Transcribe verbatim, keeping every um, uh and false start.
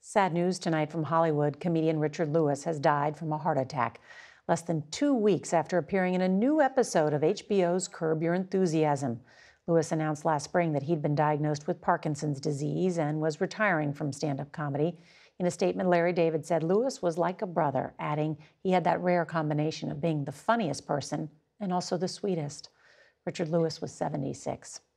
Sad news tonight from Hollywood. Comedian Richard Lewis has died from a heart attack less than two weeks after appearing in a new episode of H B O's Curb Your Enthusiasm. Lewis announced last spring that he'd been diagnosed with Parkinson's disease and was retiring from stand-up comedy. In a statement, Larry David said Lewis was like a brother, adding he had that rare combination of being the funniest person and also the sweetest. Richard Lewis was seventy-six.